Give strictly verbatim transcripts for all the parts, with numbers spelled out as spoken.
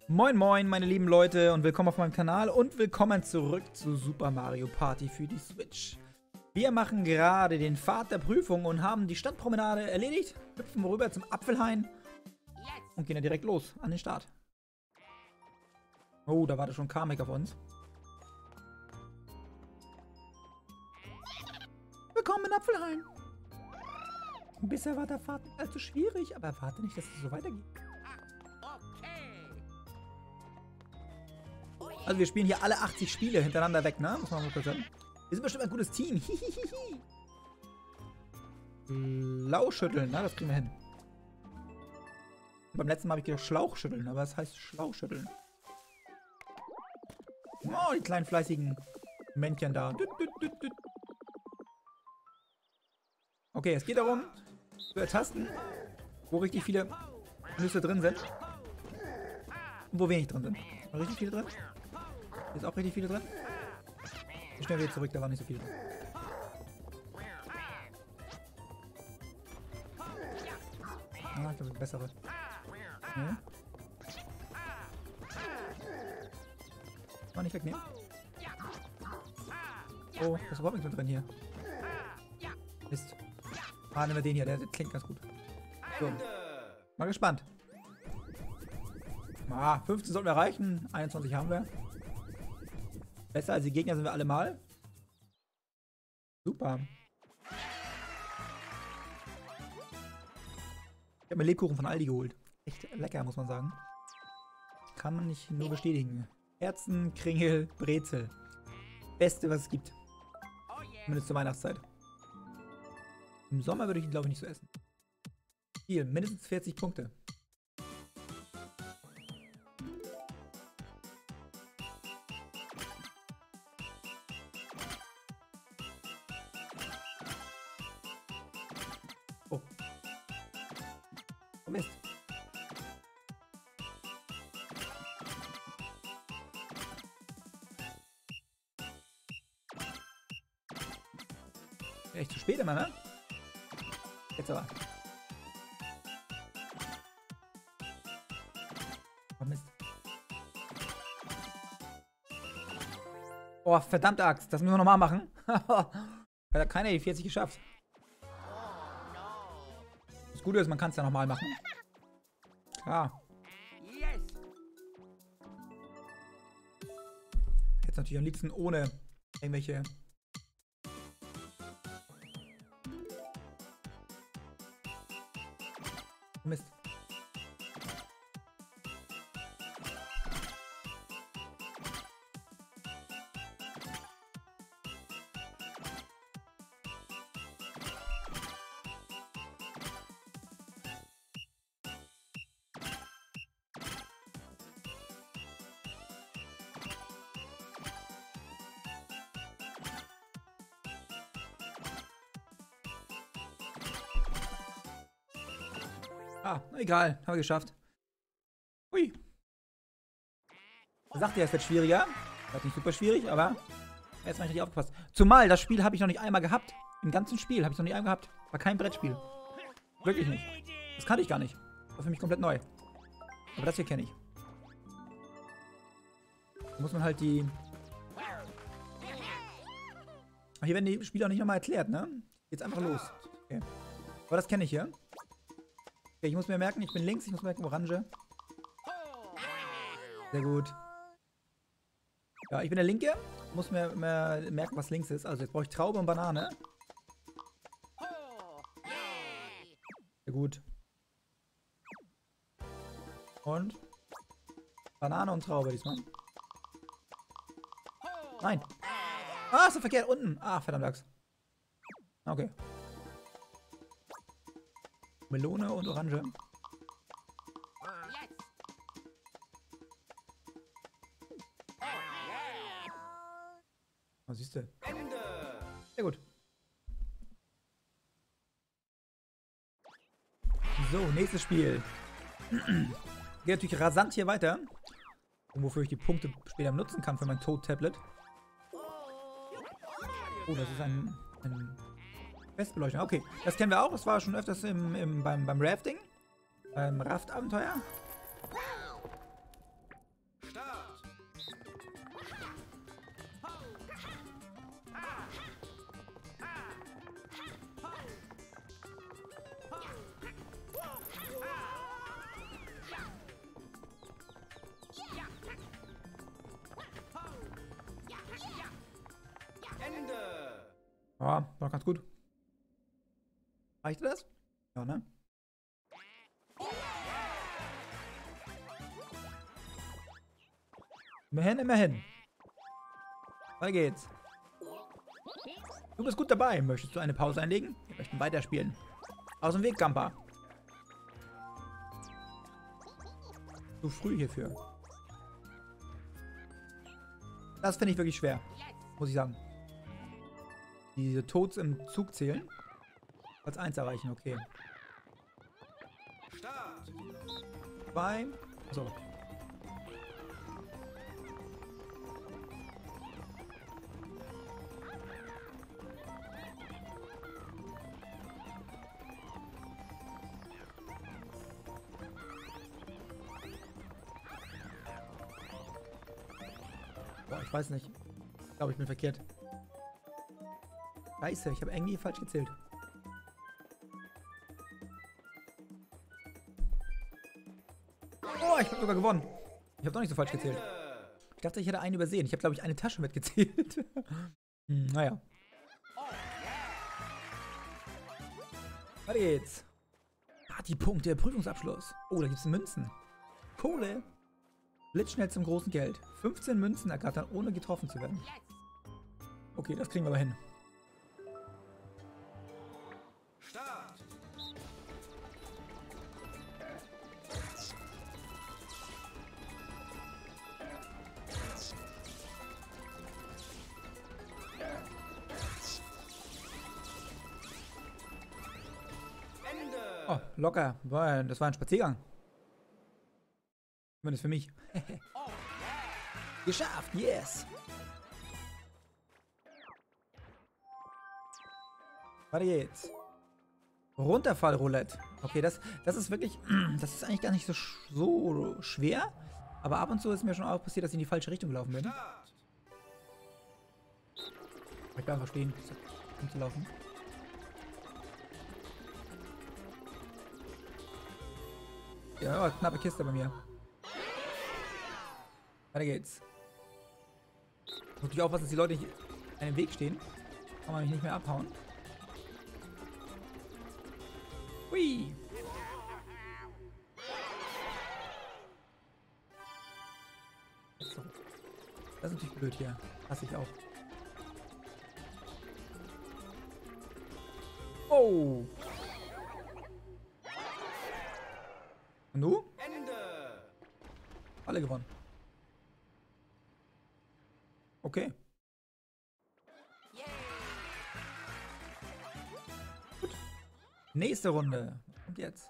Moin moin meine lieben Leute und willkommen auf meinem Kanal und willkommen zurück zu Super Mario Party für die Switch. Wir machen gerade den Pfad der Prüfung und haben die Stadtpromenade erledigt, hüpfen rüber zum Apfelhain und gehen dann direkt los an den Start. Oh, da wartet schon Kamek auf uns. Willkommen in Apfelhain. Bisher war der Pfad nicht allzu schwierig, aber erwarte nicht, dass es so weitergeht. Also wir spielen hier alle achtzig Spiele hintereinander weg, ne? Muss man mal kurz sagen. Wir sind bestimmt ein gutes Team. Hihihihi. Lauschütteln, ne? Das kriegen wir hin. Beim letzten Mal habe ich gedacht Schlauchschütteln, aber es heißt Schlauchschütteln. Oh, die kleinen fleißigen Männchen da. Okay, es geht darum, zu ertasten, wo richtig viele Nüsse drin sind. Und wo wenig drin sind. Richtig viele drin? Hier ist auch richtig viele drin. Ich schnell wieder zurück, da war nicht so viel drin. Ah, ich glaube, das bessere. Nee. Mal nicht wegnehmen. Oh, das ist überhaupt nichts mehr drin hier. Mist. Ah, nehmen wir den hier, der klingt ganz gut. So. Mal gespannt. Ah, fünfzehn sollten wir erreichen. einundzwanzig haben wir. Besser als die Gegner sind wir alle mal. Super. Ich habe mir Lebkuchen von Aldi geholt. Echt lecker, muss man sagen. Kann man nicht nur bestätigen. Herzen, Kringel, Brezel. Beste, was es gibt. Zumindest zur Weihnachtszeit. Im Sommer würde ich ihn, glaube ich, nicht so essen. Hier, mindestens vierzig Punkte. Oh. Oh Mist. Echt zu spät immer, ne? Jetzt aber. Oh Mist. Oh, verdammte Axt. Das müssen wir nochmal machen. Hat keiner die vierzig geschafft. Das Gute ist, man kann es ja nochmal machen. Klar. Jetzt natürlich am liebsten ohne irgendwelche... Mist. Ah, egal. Haben wir geschafft. Hui. Ich sagte ja, es wird schwieriger. Das ist nicht super schwierig, aber jetzt habe ich richtig aufgepasst. Zumal, das Spiel habe ich noch nicht einmal gehabt. Im ganzen Spiel habe ich noch nicht einmal gehabt. War kein Brettspiel. Wirklich nicht. Das kannte ich gar nicht. War für mich komplett neu. Aber das hier kenne ich. Da muss man halt die... Ach, hier werden die Spiele auch nicht nochmal erklärt, ne? Jetzt einfach los. Okay. Aber das kenne ich hier. Okay, ich muss mir merken, ich bin links, ich muss mir merken, Orange. Sehr gut. Ja, ich bin der Linke. Muss mir, mir merken, was links ist. Also jetzt brauche ich Traube und Banane. Sehr gut. Und? Banane und Traube diesmal. Nein. Ah, ist so verkehrt. Unten. Ah, verdammt Axt. Okay. Melone und Orange. Oh, siehst du. Sehr gut. So, nächstes Spiel. Geht natürlich rasant hier weiter. Und wofür ich die Punkte später nutzen kann für mein Toad-Tablet. Oh, das ist ein, ein Festbeleuchtung. Okay, das kennen wir auch. Das war schon öfters im, im, beim, beim Rafting. Beim Raftabenteuer. Ja, war ganz gut. Reicht das? Ja, ne? Immerhin, immerhin. Weiter geht's. Du bist gut dabei. Möchtest du eine Pause einlegen? Wir möchten weiterspielen. Aus dem Weg, Gampa. Zu früh hierfür. Das finde ich wirklich schwer. Muss ich sagen. Diese Toads im Zug zählen. Als eins erreichen, okay. Zwei. So. Boah, ich weiß nicht. Ich glaube, ich bin verkehrt. Scheiße, ich habe irgendwie falsch gezählt. Oh, ich habe sogar gewonnen. Ich habe doch nicht so falsch gezählt. Ich dachte, ich hätte einen übersehen. Ich habe, glaube ich, eine Tasche mitgezählt. hm, naja. Weiter geht's. Partypunkte, Prüfungsabschluss. Oh, da gibt es Münzen. Kohle. Blitzschnell zum großen Geld. fünfzehn Münzen ergattern, ohne getroffen zu werden. Okay, das kriegen wir aber hin. Start. Ende. Oh, locker. Boah, das war ein Spaziergang. Zumindest für mich. Geschafft, yes. Weiter geht's. Runterfallroulette. Okay, das, das ist wirklich, das ist eigentlich gar nicht so, so schwer. Aber ab und zu ist mir schon auch passiert, dass ich in die falsche Richtung gelaufen bin. Ich kann einfach stehen, um zu laufen. Ja, knappe Kiste bei mir. Weiter geht's. Muss natürlich aufpassen, dass die Leute nicht in einem Weg stehen. Kann man mich nicht mehr abhauen. Hui! So. Das ist natürlich blöd hier. Hasse ich auch. Oh! Und du? Ende. Alle gewonnen. Okay. Gut. Nächste Runde. Was kommt jetzt?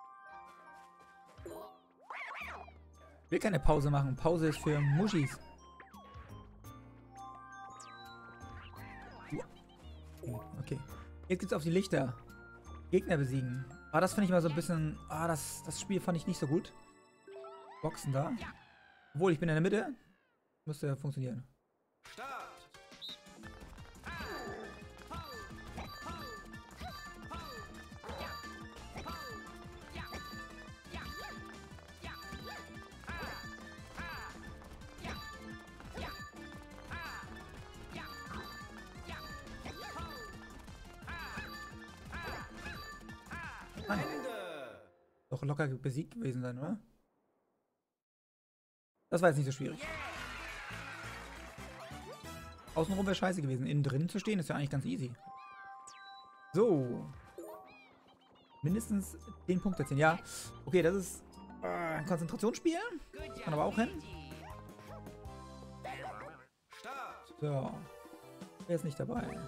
Ich will keine Pause machen. Pause ist für Muschis. Okay. Jetzt geht's auf die Lichter. Gegner besiegen. Ah, das finde ich mal so ein bisschen... Ah, das, das Spiel fand ich nicht so gut. Boxen da. Obwohl, ich bin in der Mitte. Müsste ja funktionieren. Start. Nein. Ende. Doch locker besiegt gewesen sein, oder? Das war jetzt nicht so schwierig. Außenrum wäre scheiße gewesen. Innen drin zu stehen ist ja eigentlich ganz easy. So. Mindestens den Punkt erzielen. Ja, okay, das ist äh, ein Konzentrationsspiel. Kann aber auch hin. Start. So. Wer ist nicht dabei?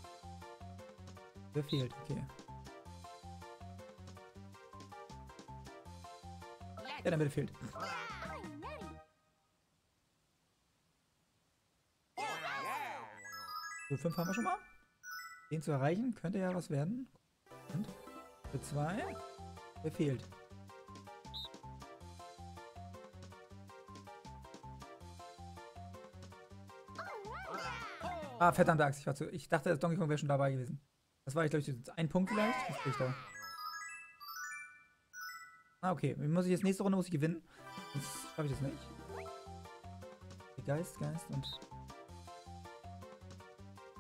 Wer fehlt? Okay. Ja, der Mitte fehlt. So, fünf haben wir schon mal. Den zu erreichen, könnte ja was werden. Und für zwei. Wer fehlt? Ah, verdammte Axt. Ich, war zu, ich dachte, Donkey Kong wäre schon dabei gewesen. Das war, ich glaube ich, ein Punkt vielleicht. Was krieg ich da? Ah, okay. Muss ich jetzt nächste Runde muss ich gewinnen. Sonst schaffe ich das nicht. Okay, Geist, Geist und...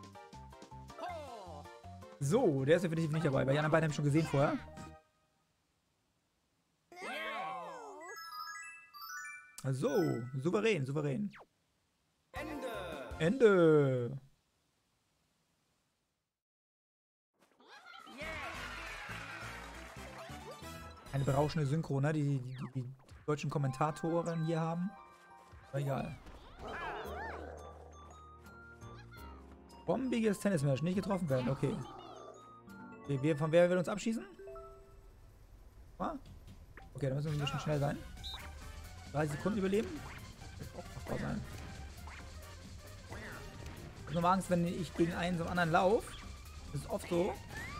So, der ist definitiv nicht dabei. Bei den anderen beiden habe ich schon gesehen vorher. So, souverän, souverän. Ende. Ende. Eine berauschende Synchro, ne? Die die, die die deutschen Kommentatoren hier haben. Aber egal. Bombiges Tennismatch, nicht getroffen werden, okay. okay wir, von wer will uns abschießen? Ah? Okay, dann müssen wir ein bisschen schnell sein. dreißig Sekunden überleben. Das wird auch machbar sein. Ich habe nur Angst, wenn ich gegen einen so einen anderen laufe. Das ist oft so.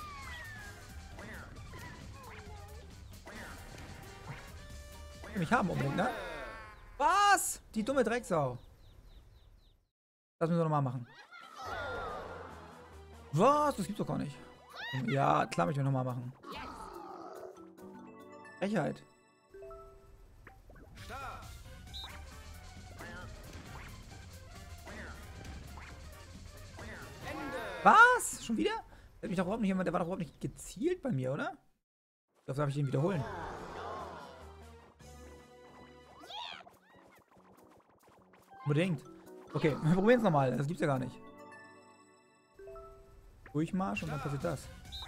Ich will mich haben unbedingt, ne? Was? Die dumme Drecksau. Das müssen wir nochmal machen. Was? Das gibt's doch gar nicht. Ja, klar möchte ich nochmal machen. Frechheit. Start. Ende. Was? Schon wieder? Der hat mich doch überhaupt nicht, der war doch überhaupt nicht gezielt bei mir, oder? Das darf ich ihn wiederholen. Unbedingt. Okay, wir probieren es nochmal. Das gibt's ja gar nicht. Durchmarsch und dann passiert das.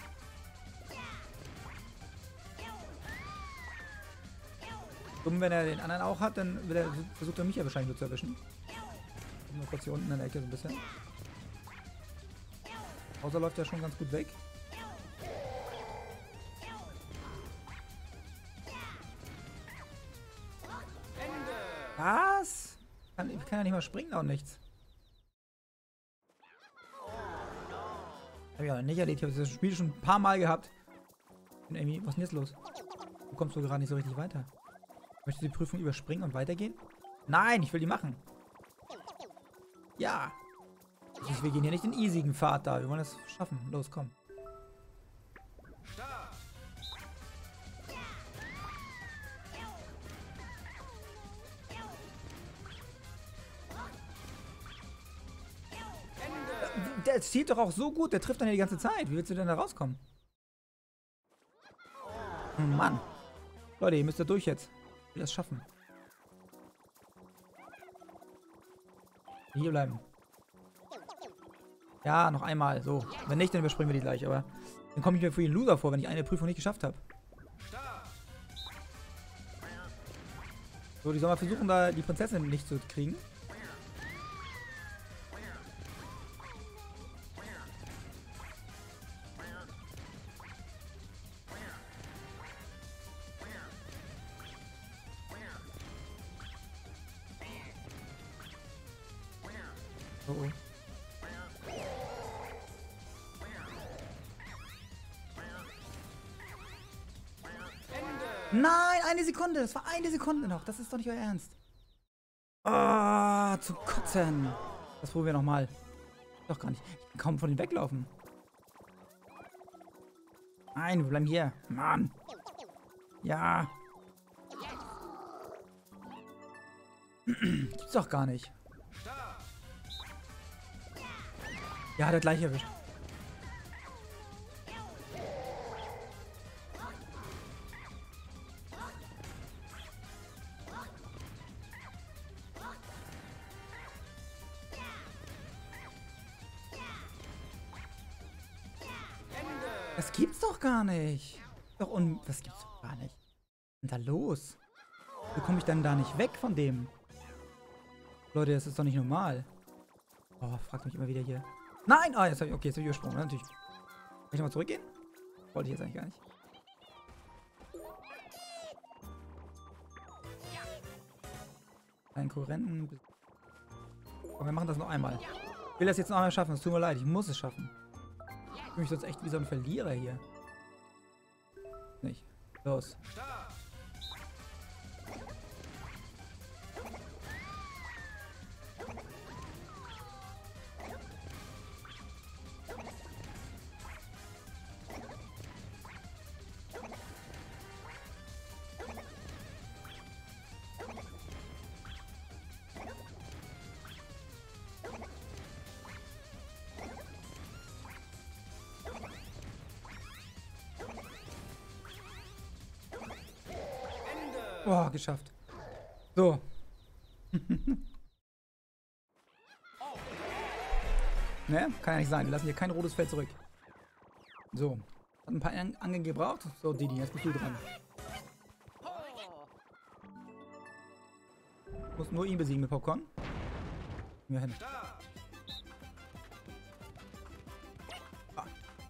Dumm, wenn er den anderen auch hat, dann will er, versucht er mich ja wahrscheinlich nur zu erwischen. Nur kurz hier unten in der Ecke so ein bisschen. Außer läuft er schon ganz gut weg. Ende. Was? Kann, ich kann ja nicht mal springen, auch nichts. Hab ich auch nicht erlebt. Ich habe das Spiel schon ein paar Mal gehabt. Und irgendwie, was ist denn jetzt los? Du kommst du gerade nicht so richtig weiter. Möchtest du die Prüfung überspringen und weitergehen? Nein, ich will die machen. Ja. Wir gehen hier nicht den easigen Pfad da. Wir wollen das schaffen. Los, komm. Start. Ende. Der zielt doch auch so gut. Der trifft dann ja die ganze Zeit. Wie willst du denn da rauskommen? Oh Mann. Leute, ihr müsst da durch jetzt. Ich will das schaffen. Hier bleiben. Ja, noch einmal. So. Wenn nicht, dann überspringen wir die gleich. Aber dann komme ich mir für den Loser vor, wenn ich eine Prüfung nicht geschafft habe. Start. So, die soll mal versuchen, da die Prinzessin nicht zu kriegen. Oh, oh. Nein, eine Sekunde. Das war eine Sekunde noch. Das ist doch nicht euer Ernst. Ah, zu kotzen. Das probieren wir nochmal. Doch gar nicht. Ich kann kaum von denen weglaufen. Nein, wir bleiben hier. Mann. Ja. Gibt's doch gar nicht. Ja, hat er gleich erwischt. Das gibt's doch gar nicht. Doch, und das gibt's doch gar nicht. Was ist denn da los? Wie komme ich denn da nicht weg von dem? Leute, das ist doch nicht normal. Oh, fragt mich immer wieder hier. Nein! Ah, jetzt hab ich, okay, jetzt habe ich übersprungen. Ja, natürlich. Kann ich nochmal zurückgehen? Wollte ich jetzt eigentlich gar nicht. Einen Konkurrenten. Aber wir machen das noch einmal. Ich will das jetzt noch einmal schaffen. Es tut mir leid, ich muss es schaffen. Ich fühle mich sonst echt wie so ein Verlierer hier. Nicht. Los. Oh, geschafft. So. Ne? Kann ja nicht sein. Wir lassen hier kein rotes Feld zurück. So. Hat ein paar An Angeln gebraucht. So, Didi, jetzt bist du dran. Ich muss nur ihn besiegen mit Popcorn. Ja, hin. Ah.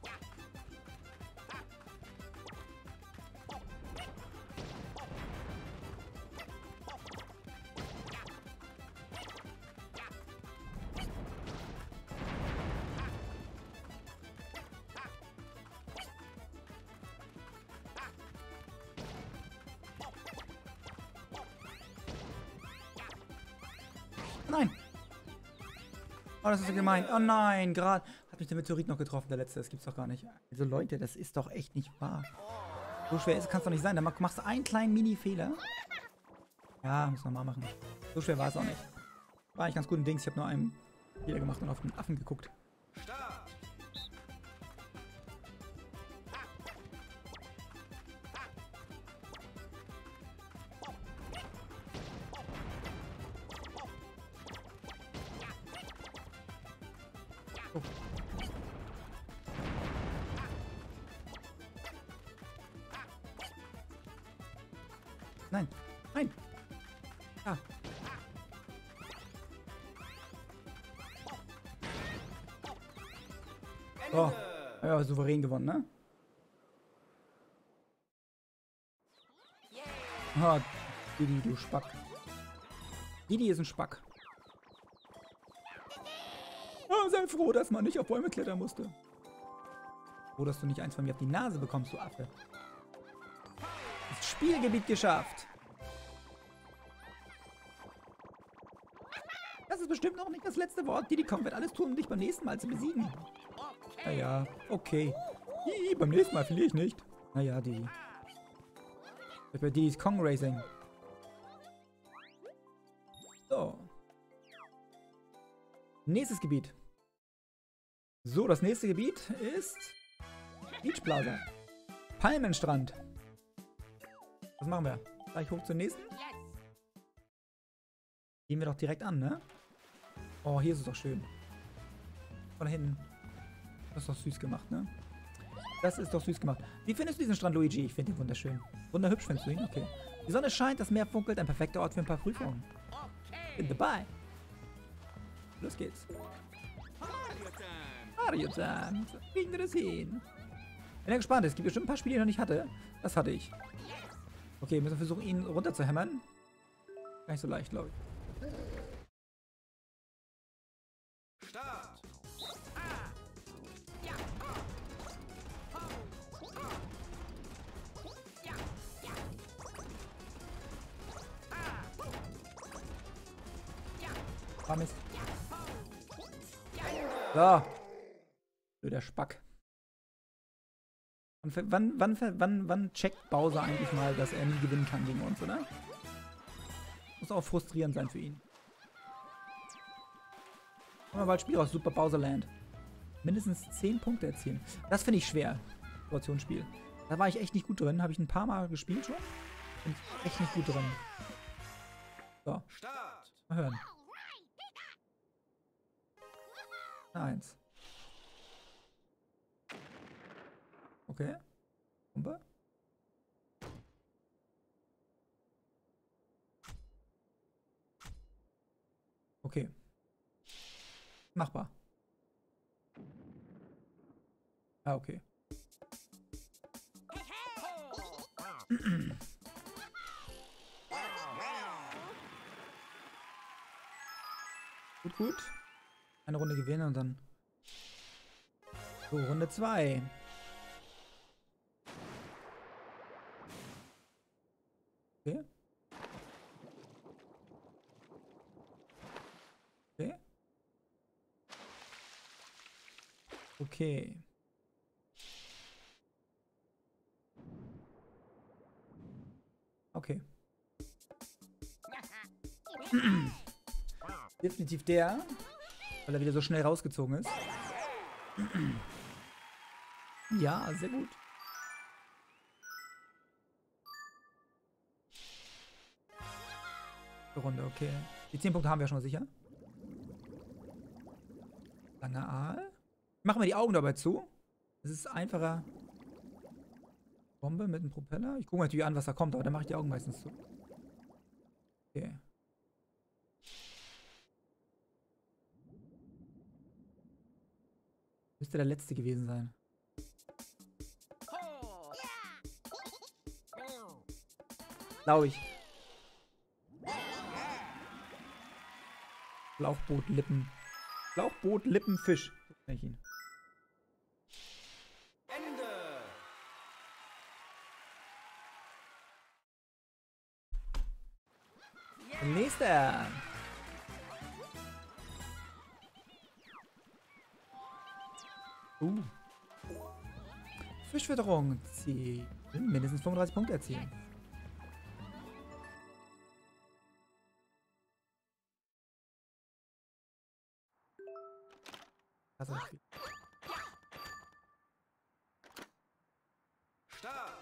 Nein. Oh, das ist so gemein. Oh nein, gerade hat mich der Meteorit noch getroffen, der letzte. Das gibt's doch gar nicht. Also Leute, das ist doch echt nicht wahr. So schwer ist es, kann es doch nicht sein. Da machst du einen kleinen Mini-Fehler. Ja, müssen wir mal machen. So schwer war es auch nicht. War eigentlich ganz gut im Dings. Ich habe nur einen Fehler gemacht und auf den Affen geguckt. Oh. Nein, nein. Ja. Oh, ja, souverän gewonnen, ne? Oh, Didi, du Spack. Didi ist ein Spack. Oh, sei froh, dass man nicht auf Bäume klettern musste. Froh, dass du nicht eins von mir auf die Nase bekommst, du Affe. Das Spielgebiet geschafft. Das ist bestimmt noch nicht das letzte Wort. Diddy Kong wird alles tun, um dich beim nächsten Mal zu besiegen. Naja, okay. Hihi, beim nächsten Mal verliere ich nicht. Naja, Diddy. Ich bin bei Diddy's Kong Racing. So. Nächstes Gebiet. So, das nächste Gebiet ist Beach Plaza. Palmenstrand. Was machen wir? Gleich hoch zum nächsten? Gehen wir doch direkt an, ne? Oh, hier ist es doch schön. Von hinten. Das ist doch süß gemacht, ne? Das ist doch süß gemacht. Wie findest du diesen Strand, Luigi? Ich finde ihn wunderschön. Wunderhübsch findest du ihn? Okay. Die Sonne scheint, das Meer funkelt. Ein perfekter Ort für ein paar Prüfungen. Bin dabei. Los geht's. Mario Time. Kriegen wir das hin? Bin ja gespannt. Es gibt bestimmt ein paar Spiele, die ich noch nicht hatte. Das hatte ich. Okay, müssen wir versuchen, ihn runter zu hämmern. Gar nicht so leicht, glaube ich. Start. Ah, Mist. So. Blöder Spack. Und wann, wann, wann, wann checkt Bowser eigentlich mal, dass er nie gewinnen kann gegen uns, oder? Muss auch frustrierend sein für ihn. Machen wir bald Spiel raus. Super Bowser Land. Mindestens zehn Punkte erzielen. Das finde ich schwer. Situationsspiel. Da war ich echt nicht gut drin. Habe ich ein paar Mal gespielt schon. Bin ich echt nicht gut drin. So. Mal hören. Eins. Okay. Pumpe. Okay. Machbar. Ah, okay. Gut, gut. Eine Runde gewinnen und dann... So, Runde zwei. Okay. Okay. Okay. Okay. Definitiv der, weil er wieder so schnell rausgezogen ist. Ja, sehr gut. Runde, okay. Die zehn Punkte haben wir schon mal sicher. Langer Aal. Machen wir die Augen dabei zu. Es ist einfacher. Bombe mit einem Propeller. Ich gucke mir natürlich an, was da kommt, aber dann mache ich die Augen meistens zu. Okay. Müsste der letzte gewesen sein. Glaube ich. Schlauchboot-Lippen. Schlauchboot-Lippenfisch. So kenn ich ihn. Ende. Nächster. Uh. Fischfütterung. Ziel. Mindestens fünfunddreißig Punkte erzielen. Also, Start.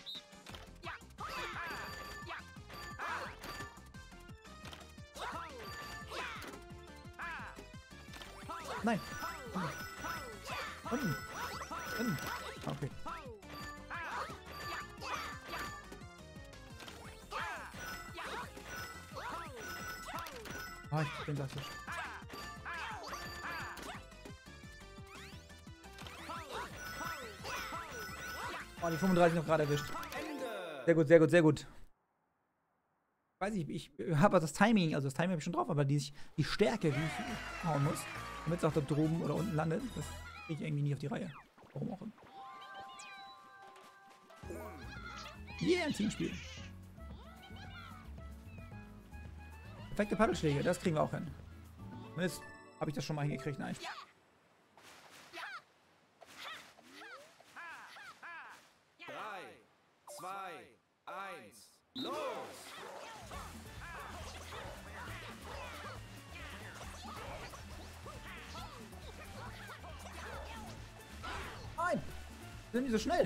nein. Unten. Unten. Okay. Ah, ich bin das Fisch. Oh, die fünfunddreißig noch gerade erwischt. Sehr gut, sehr gut, sehr gut. Weiß ich, ich habe das Timing, also das Timing habe ich schon drauf, aber die, die Stärke, wie ich hauen muss, damit es auch da droben oder unten landet, das kriege ich irgendwie nie auf die Reihe. Warum auch immer. Yeah, ein Teamspiel. Perfekte Paddelschläge, das kriegen wir auch hin. Und jetzt habe ich das schon mal hingekriegt, nein. drei, zwei, eins, los! Nein! Sind die so schnell?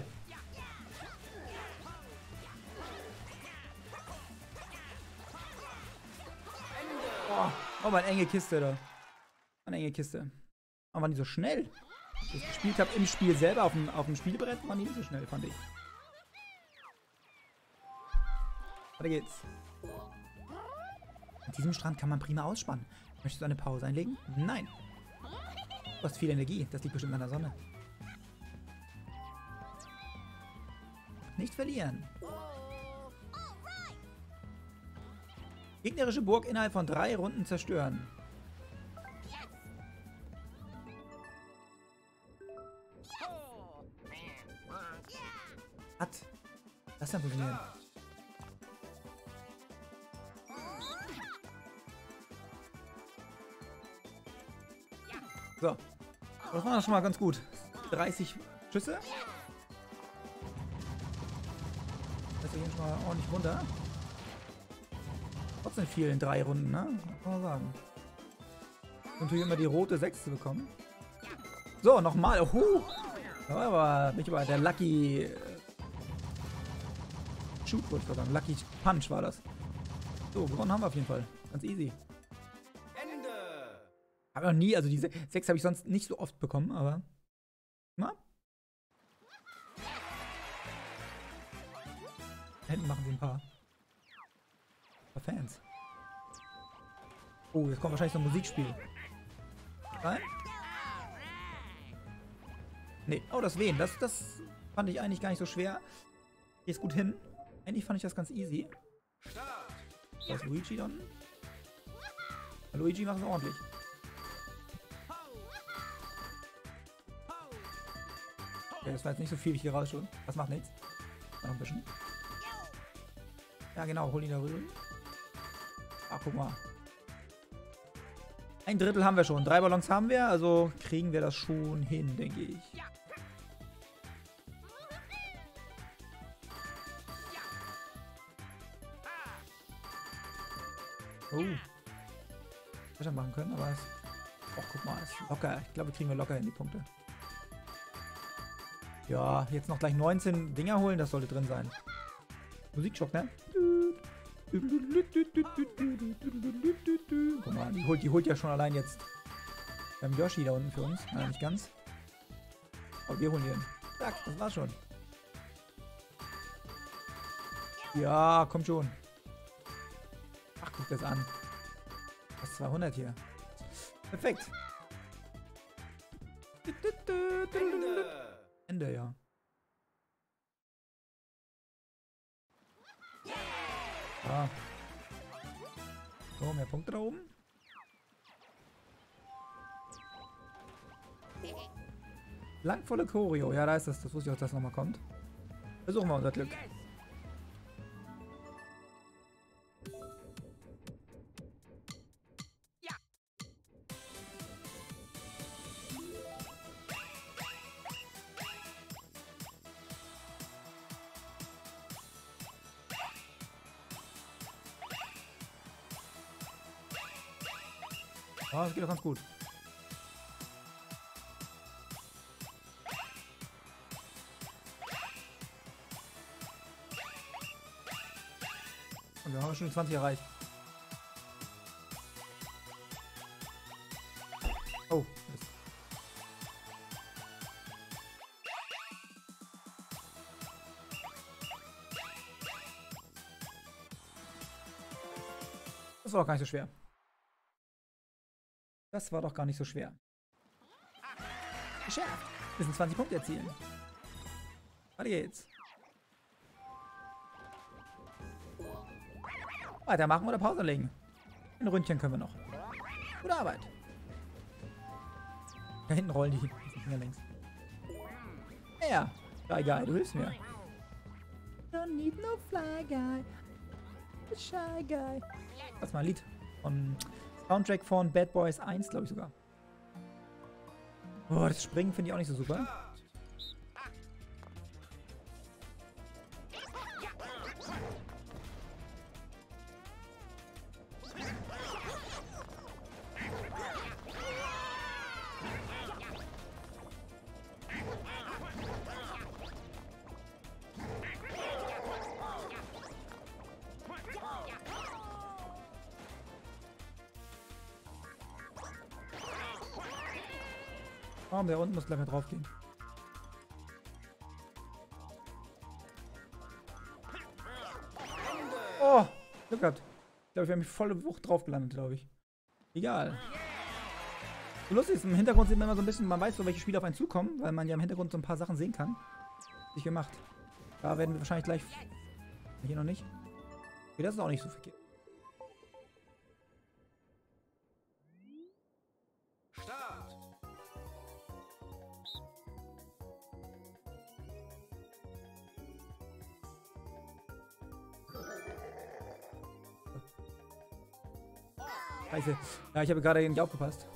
Oh, oh, eine enge Kiste da. Eine enge Kiste. Aber waren die so schnell? Als ich gespielt habe im Spiel selber, auf dem, auf dem Spielbrett, waren die nicht so schnell, fand ich. Weiter geht's. An diesem Strand kann man prima ausspannen. Möchtest du eine Pause einlegen? Nein. Du hast viel Energie. Das liegt bestimmt an der Sonne. Nicht verlieren. Gegnerische Burg innerhalb von drei Runden zerstören. Hat. Das kann funktionieren. So. Das war schon mal ganz gut. dreißig Schüsse. Das gehen schon mal ordentlich runter. Trotzdem viel in drei Runden, ne? Kann man sagen. Natürlich immer die rote sechs zu bekommen. So, nochmal. Oh, da war mich aber der Lucky äh, Shoot, wollte ich sagen. Lucky Punch war das. So, gewonnen haben wir auf jeden Fall. Ganz easy. Ende. Habe noch nie, also diese sechs habe ich sonst nicht so oft bekommen, aber. Na? Da hinten machen sie ein paar. Ein paar Fans. Oh, jetzt kommt wahrscheinlich so ein Musikspiel. Nein? Nee. Oh, das Wehen. Das, das fand ich eigentlich gar nicht so schwer. Geht gut hin. Eigentlich fand ich das ganz easy. Da ist Luigi dann. Luigi macht es ordentlich. Okay, das war jetzt nicht so viel, wie ich hier rausschaue. Das macht nichts. Noch ein bisschen. Ja, genau. Hol ihn da rüber. Ach, guck mal. Ein Drittel haben wir schon. Drei Ballons haben wir. Also kriegen wir das schon hin, denke ich. Oh. Besser machen können, aber es. Oh, guck mal. Ist locker. Ich glaube, kriegen wir locker hin die Punkte. Ja, jetzt noch gleich neunzehn Dinger holen. Das sollte drin sein. Musikschock, ne? Guck mal, die holt, die holt ja schon allein jetzt. Wir haben Yoshi da unten für uns. Nein, nicht ganz. Aber wir holen den. Zack, das war's schon. Ja, kommt schon. Ach, guck das an. Was zweihundert hier. Perfekt. Ende. Ende, ja. Ah. So, mehr Punkte da oben. Langvolle Choreo. Ja, da ist das. Das wusste ich auch, dass das nochmal kommt. Versuchen wir unser Glück. Oh, das geht doch ganz gut. Und wir haben schon die zwanzig erreicht. Oh, Mist. Das war doch gar nicht so schwer. Das war doch gar nicht so schwer. Geschafft! Wir müssen zwanzig Punkte erzielen. Weiter geht's. Weitermachen oder Pause legen. Ein Ründchen können wir noch. Gute Arbeit. Da hinten rollen die Finger längs. Ja, Fly Guy, du hilfst mir. Don't need no Fly Guy. The Shy Guy. Das war ein Lied von Soundtrack von Bad Boys eins, glaube ich sogar. Oh, das Springen finde ich auch nicht so super. Oh, der unten muss gleich mal drauf gehen. Oh, Glück gehabt. Ich glaube, wir haben mich volle Wucht drauf gelandet, glaube ich. Egal. So lustig ist, im Hintergrund sieht man immer so ein bisschen, man weiß so, welche Spiele auf einen zukommen, weil man ja im Hintergrund so ein paar Sachen sehen kann. Nicht gemacht. Da werden wir wahrscheinlich gleich... Hier noch nicht. Okay, das ist auch nicht so verkehrt. Scheiße. Ja, ich habe gerade nicht aufgepasst.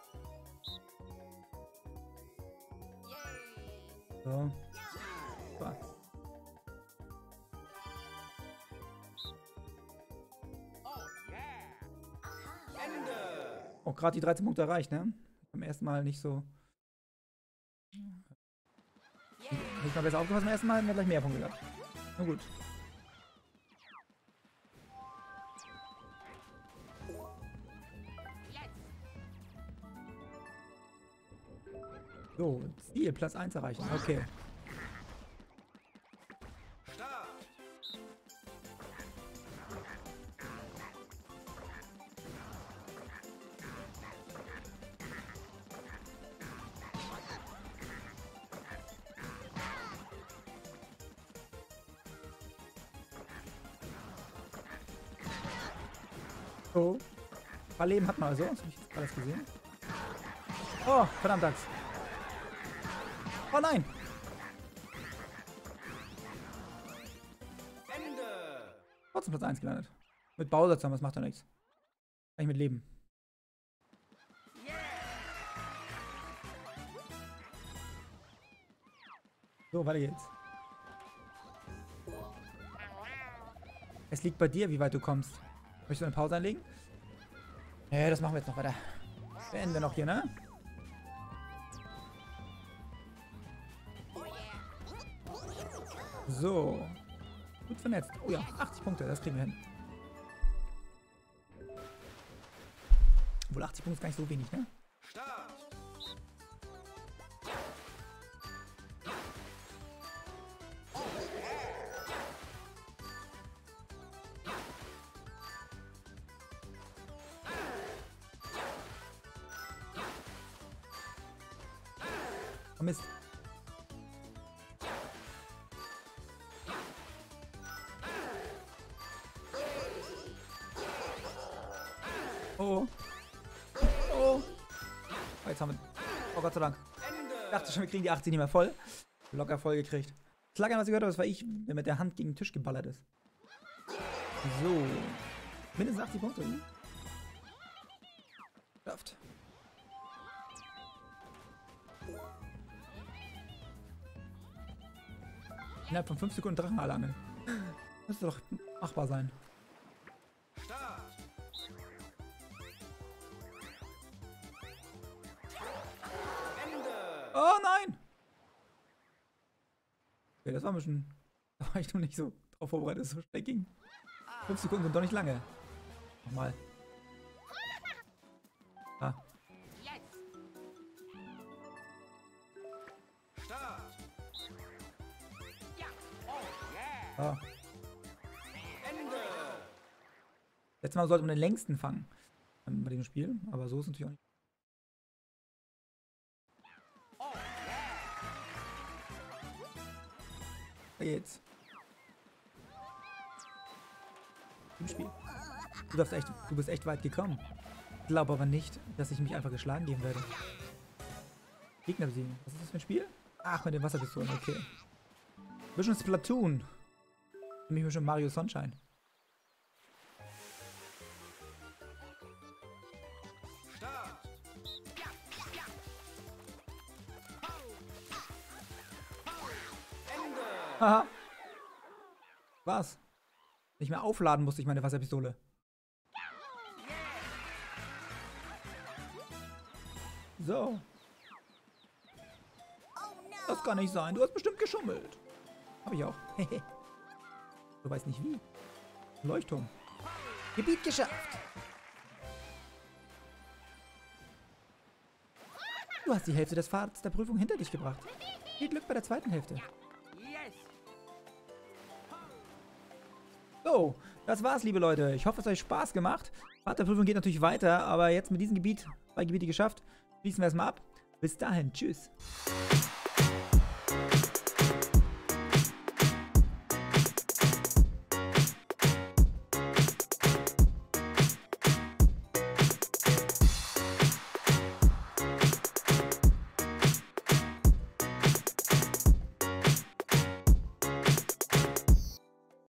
So. So. Oh, gerade die dreizehn Punkte erreicht, ne? Beim ersten Mal nicht so. Hätte ich mal besser aufgepasst beim ersten Mal, hätten wir gleich mehr Punkte gehabt. Na gut. So, Ziel, Platz eins erreichen. Okay. So. Ein paar Leben hat man also. Das habe ich jetzt alles gesehen. Oh, verdammt Axt. Oh nein! Ende. Trotzdem Platz eins gelandet. Mit Bowser zusammen, das macht ja nichts. Kann ich mit leben. So, weiter geht's. Es liegt bei dir, wie weit du kommst. Möchtest du eine Pause einlegen? Ja, das machen wir jetzt noch weiter. Beenden wir noch hier, ne? So. Gut vernetzt. Oh ja, achtzig Punkte, das kriegen wir hin. Obwohl achtzig Punkte ist gar nicht so wenig, ne? Start. Oh Mist. Oh. Oh. Oh, jetzt haben wir... Oh Gott sei Dank. Ich dachte schon, wir kriegen die achtzig nicht mehr voll. Locker voll gekriegt. Das lag an, was ich gehört habe, das war ich, der mit der Hand gegen den Tisch geballert ist. So. Mindestens achtzig Punkte. Schafft. Innerhalb von fünf Sekunden Drachen alle angeln. Müsste doch machbar sein. Start. Ende. Oh nein! Okay, das war ein bisschen... Da war ich noch nicht so drauf vorbereitet, dass es so schnell ging. fünf Sekunden sind doch nicht lange. Nochmal. Ah. Start. Ah. Ende. Letztes Mal sollte man den längsten fangen. Bei dem Spiel. Aber so ist es natürlich auch nicht. Da geht's. Im Spiel. Du, darfst echt, du bist echt weit gekommen. Ich glaube aber nicht, dass ich mich einfach geschlagen geben werde. Gegner besiegen. Was ist das für ein Spiel? Ach, mit den Wasserpistolen, okay. Bisschen Splatoon. Nämlich mir schon Mario Sunshine. Start. Ende. Haha. Was? Nicht mehr aufladen musste ich meine Wasserpistole. So. Das kann nicht sein. Du hast bestimmt geschummelt. Hab ich auch. Du weißt nicht wie. Leuchtturm. Gebiet geschafft. Du hast die Hälfte des Pfads der Prüfung hinter dich gebracht. Viel Glück bei der zweiten Hälfte. So, das war's, liebe Leute. Ich hoffe, es hat euch Spaß gemacht. Pfad der Prüfung geht natürlich weiter, aber jetzt mit diesem Gebiet, zwei Gebiete geschafft, schließen wir es mal ab. Bis dahin, tschüss.